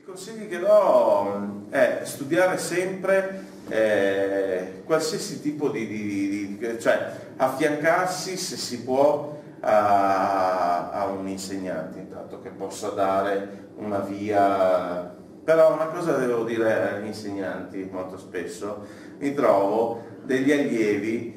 Consigli che do è studiare sempre qualsiasi tipo cioè affiancarsi se si può a un insegnante, intanto che possa dare una via. Però una cosa devo dire agli insegnanti, molto spesso mi trovo degli allievi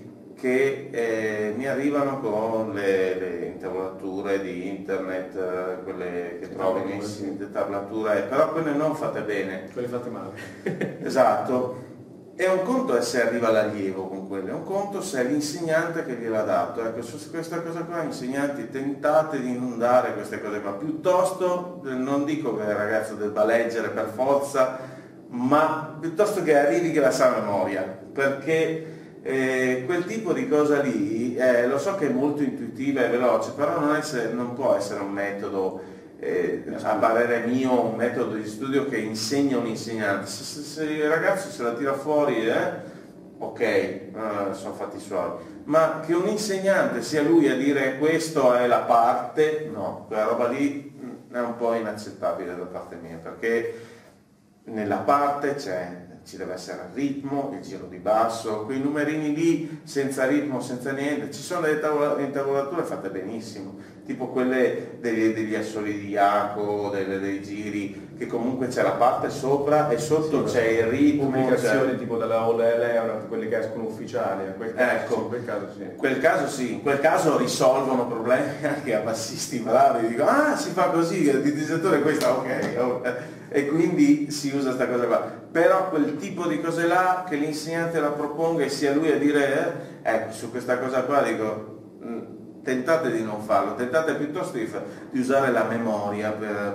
che mi arrivano con le intavolature di internet, quelle che trovi in siti, tablature, però quelle non fatte bene. Quelle fatte male. Esatto. E un conto è se arriva l'allievo con quelle, un conto se è l'insegnante che gliel'ha dato. Ecco, su questa cosa qua, insegnanti, tentate di non dare queste cose qua, piuttosto, non dico che il ragazzo debba leggere per forza, ma piuttosto che arrivi che la sa a memoria, perché quel tipo di cosa lì, lo so che è molto intuitiva e veloce, però non può essere un metodo, a parere mio, un metodo di studio che insegna un insegnante. Se il ragazzo se la tira fuori, ok, sono fatti suoi, ma che un insegnante sia lui a dire questo è la parte, no, quella roba lì è un po' inaccettabile da parte mia, perché nella parte ci deve essere il ritmo, il giro di basso, quei numerini lì senza ritmo, senza niente. Ci sono delle intavolature fatte benissimo, tipo quelle degli assoli di Jaco, dei giri, che comunque c'è la parte sopra e sotto c'è il ritmo. Pubblicazioni tipo dalla Ole Leonard, quelle che escono ufficiali, ecco, in quel caso sì. In quel caso risolvono problemi anche a bassisti bravi, dico si fa così, il disettore è questa, ok. E quindi si usa questa cosa qua, però quel tipo di cose là che l'insegnante la proponga e sia lui a dire ecco, su questa cosa qua dico tentate di non farlo, tentate piuttosto di usare la memoria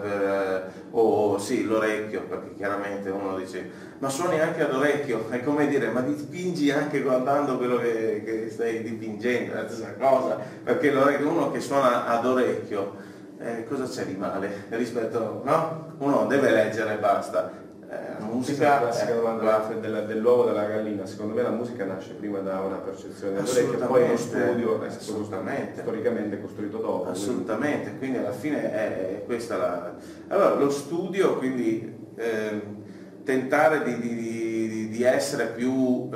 o sì, l'orecchio, perché chiaramente uno dice ma suoni anche ad orecchio, è come dire ma dipingi anche guardando quello che stai dipingendo, è la stessa cosa, perché uno che suona ad orecchio cosa c'è di male rispetto, no? Uno deve leggere e basta. La musica, la classica domanda dell'uovo della gallina. Secondo me la musica nasce prima da una percezione dell'orecchio, poi lo studio è storicamente costruito dopo. Assolutamente, quindi alla fine è questa la. Allora lo studio, quindi tentare di essere più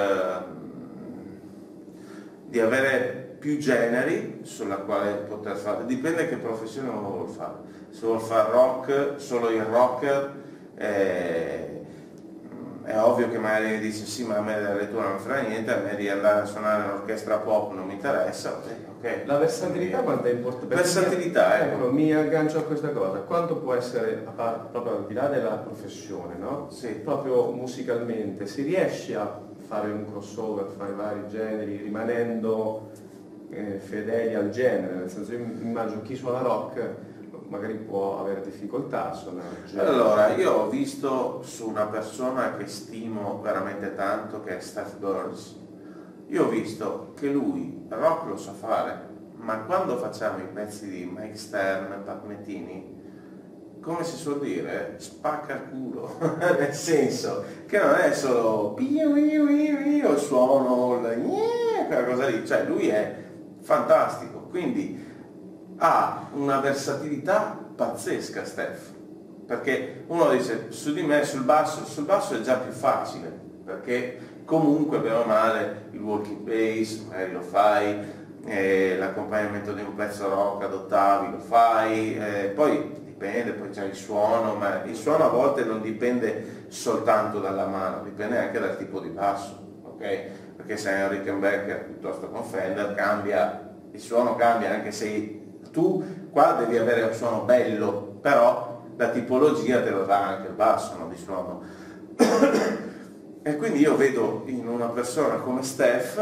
di avere più generi sulla quale poter fare, dipende che professione uno vuole fare. Se vuole fare rock, solo il rocker, è ovvio che magari dice sì, ma a me della lettura non frega niente, a me di andare a suonare un'orchestra pop non mi interessa, ok. La versatilità quanto è importante? Versatilità, ecco, mi aggancio a questa cosa, quanto può essere, proprio al di là della professione, no? Sì. Proprio musicalmente, si riesce a fare un crossover, fare vari generi, rimanendo fedeli al genere, nel senso io immagino chi suona rock magari può avere difficoltà a suonare genere. Allora, io ho visto su una persona che stimo veramente tanto, che è Steph Burns, io ho visto che lui rock lo sa fare, ma quando facciamo i pezzi di Mike Stern e Pat Metheny, come si suol dire, spacca il culo, nel senso che non è solo io suono quella cosa lì, cioè lui è fantastico, quindi ha una versatilità pazzesca Steph, perché uno dice su di me sul basso è già più facile, perché comunque bene o male il walking bass magari lo fai, l'accompagnamento di un pezzo rock ad ottavi lo fai, poi dipende, poi c'è il suono, ma il suono a volte non dipende soltanto dalla mano, dipende anche dal tipo di basso, ok? Perché se è un Rickenbacker piuttosto con Fender il suono cambia, anche se tu qua devi avere un suono bello, però la tipologia te lo dà anche il basso, no, di suono. E quindi io vedo in una persona come Steph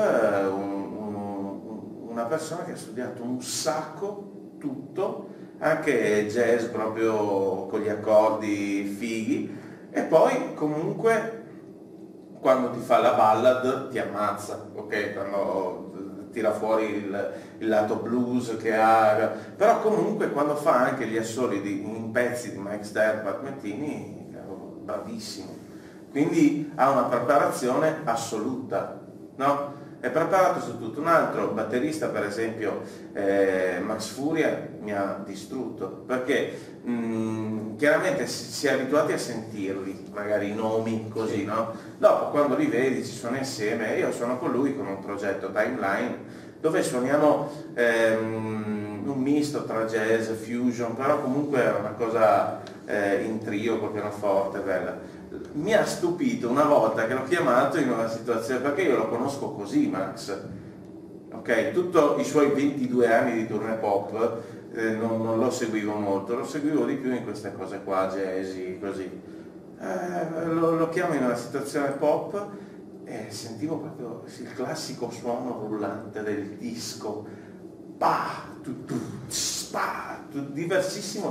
una persona che ha studiato un sacco tutto, anche jazz proprio con gli accordi fighi, e poi comunque quando ti fa la ballad ti ammazza, ok? Quando tira fuori il lato blues che ha, però comunque quando fa anche gli assoli in pezzi di Mike Stern, Pat Metheny, bravissimo, quindi ha una preparazione assoluta, no? è preparato su tutto. Un altro batterista, per esempio Max Furia, mi ha distrutto, perché chiaramente si è abituati a sentirli, magari i nomi così, no? Dopo quando li vedi, ci suoni insieme, io suono con lui con un progetto Timeline, dove suoniamo un misto tra jazz e fusion, però comunque è una cosa in trio col pianoforte, bella. Mi ha stupito una volta che l'ho chiamato in una situazione, perché io lo conosco così Max, ok? Tutti i suoi 22 anni di tournée pop non lo seguivo molto, lo seguivo di più in queste cose qua, jazzy, così. Lo chiamo in una situazione pop e sentivo proprio il classico suono rullante del disco, diversissimo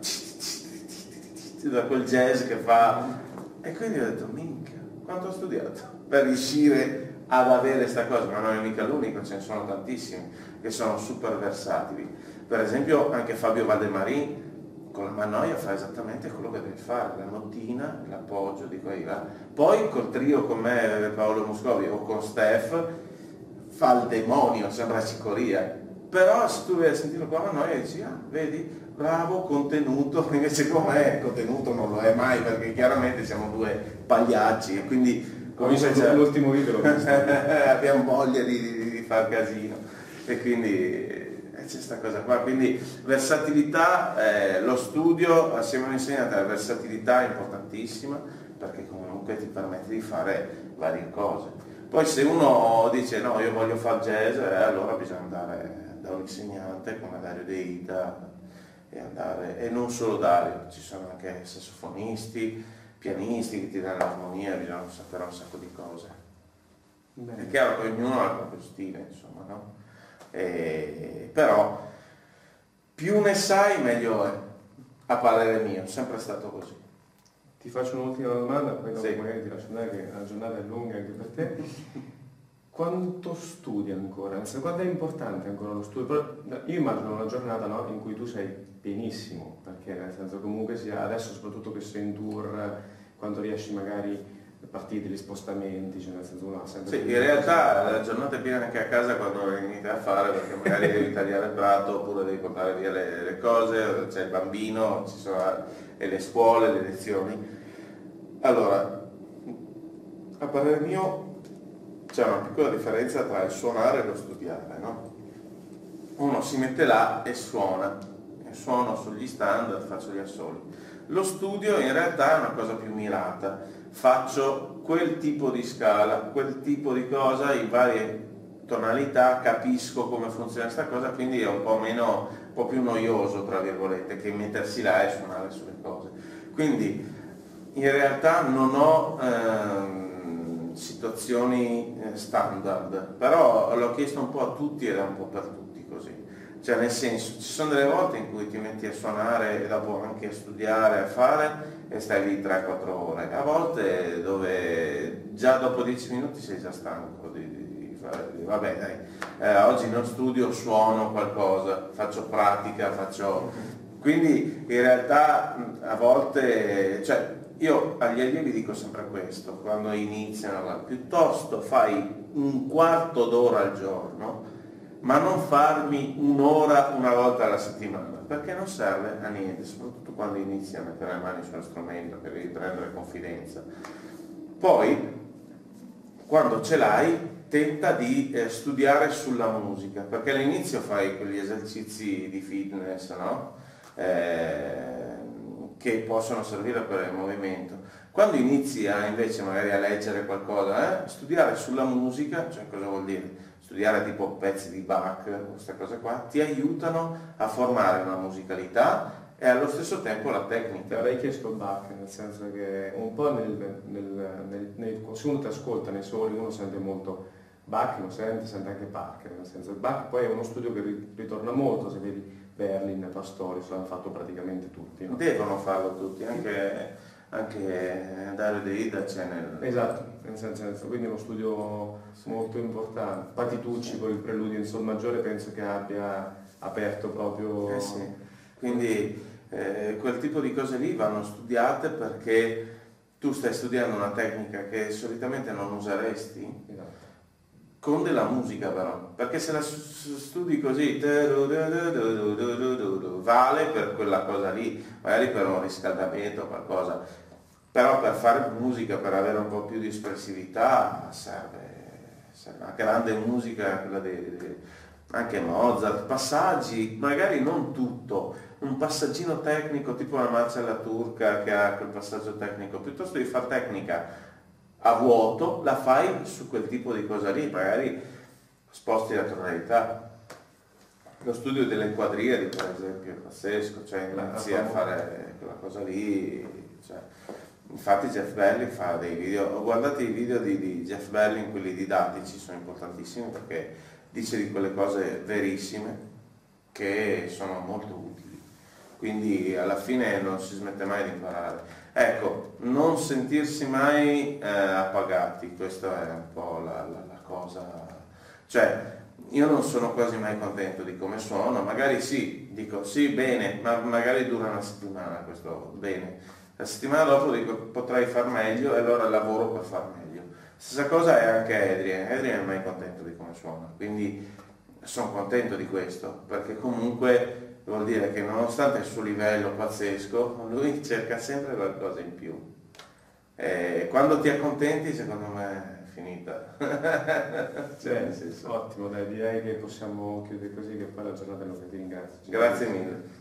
da quel jazz che fa. E quindi ho detto, minchia, quanto ho studiato per riuscire ad avere questa cosa, ma non è mica l'unico, ce ne sono tantissimi che sono super versatili. Per esempio anche Fabio Valdemarin con la mannoia fa esattamente quello che deve fare, la nottina, l'appoggio di qua e di là. Poi col trio con me, Paolo Muscovi o con Steph, fa il demonio, sembra cicoria. Però se tu vai a sentirlo con la mannoia dici, vedi? Bravo, contenuto, invece com'è contenuto non lo è mai, perché chiaramente siamo due pagliacci e quindi l'ultimo video l'ho visto. abbiamo voglia di far casino e quindi c'è questa cosa qua, quindi versatilità, lo studio assieme all'insegnante, la versatilità è importantissima perché comunque ti permette di fare varie cose. Poi se uno dice no, io voglio fare jazz, allora bisogna andare da un insegnante come Dario De Ita, e non solo Dario, ci sono anche sassofonisti, pianisti che ti danno l'armonia, bisogna sapere un sacco di cose. Bene. È chiaro che ognuno ha il proprio stile, insomma, no? Però più ne sai meglio è, a parere mio, sempre stato così. Ti faccio un'ultima domanda, poi sì. Magari ti lascio andare che la giornata è lunga anche per te. Quanto studi ancora? Quanto è importante ancora lo studio? Io immagino una giornata, no, in cui tu sei pienissimo, perché nel senso comunque sia adesso soprattutto che sei in tour, quando riesci magari a partire degli spostamenti, cioè nel senso uno ha sempre... Sì, in realtà la giornata è piena anche a casa quando inizi a fare, perché magari devi tagliare il prato oppure devi portare via le cose, c'è il bambino, ci sono le scuole, le lezioni. Allora, a parere mio c'è una piccola differenza tra il suonare e lo studiare, no? Uno si mette là e suona, suono sugli standard, faccio gli assoli. Lo studio in realtà è una cosa più mirata, faccio quel tipo di scala, quel tipo di cosa in varie tonalità, capisco come funziona questa cosa, quindi è un po' più noioso, tra virgolette, che mettersi là e suonare sulle cose. Quindi in realtà non ho situazioni standard, però l'ho chiesto un po' a tutti ed è un po' per tutti così, cioè nel senso ci sono delle volte in cui ti metti a suonare e dopo anche a studiare, a fare e stai lì 3-4 ore, a volte dove già dopo 10 minuti sei già stanco di fare, vabbè dai, oggi non studio, suono qualcosa, faccio pratica, quindi in realtà a volte, cioè io agli allievi dico sempre questo, quando iniziano, piuttosto fai un quarto d'ora al giorno, ma non farmi un'ora una volta alla settimana, perché non serve a niente, soprattutto quando inizi a mettere le mani sullo strumento, che devi prendere confidenza. Poi, quando ce l'hai, tenta di studiare sulla musica, perché all'inizio fai quegli esercizi di fitness, no? Che possono servire per il movimento. Quando inizi invece magari a leggere qualcosa, studiare sulla musica, cioè cosa vuol dire? Studiare tipo pezzi di Bach, queste cose qua, ti aiutano a formare una musicalità e allo stesso tempo la tecnica. Avrei chiesto Bach, nel senso che un po' se uno ti ascolta nei soli, uno sente molto Bach, lo sente anche Parker, nel senso che Bach poi è uno studio che ritorna molto, se vedi Berlin, Pastorius, l'hanno fatto praticamente tutti. No? Devono farlo tutti, anche Dario De Ida c'è nel... Esatto, nel senso, quindi è uno studio molto importante. Patitucci con il preludio in sol maggiore penso che abbia aperto proprio... Sì. Quindi quel tipo di cose lì vanno studiate perché tu stai studiando una tecnica che solitamente non useresti. Esatto. con della musica però, perché se la studi così vale per quella cosa lì, magari per un riscaldamento o qualcosa, però per fare musica, per avere un po' più di espressività serve una grande musica, quella anche Mozart, passaggi, magari non tutto, un passaggino tecnico tipo la marcia alla turca che ha quel passaggio tecnico, piuttosto di far tecnica a vuoto, la fai su quel tipo di cosa lì, magari sposti la tonalità. Lo studio delle quadriadi, per esempio, è pazzesco, cioè inizi a fare quella cosa lì. Cioè, infatti Jeff Belling fa dei video, guardate i video di Jeff Belling, quelli didattici, sono importantissimi perché dice di quelle cose verissime che sono molto utili. Quindi alla fine non si smette mai di imparare. Ecco, non sentirsi mai appagati, questa è un po' la cosa. Cioè, io non sono quasi mai contento di come suono, magari sì, dico sì, bene, ma magari dura una settimana questo bene. La settimana dopo dico potrei far meglio e allora lavoro per far meglio. Stessa cosa è anche Adrian non è mai contento di come suona, quindi sono contento di questo, perché comunque vuol dire che nonostante il suo livello pazzesco, lui cerca sempre qualcosa in più. E quando ti accontenti, secondo me è finita. Cioè, nel senso. Ottimo, dai, direi che possiamo chiudere così, che poi la giornata è lunga, ti ringrazio. Grazie mille.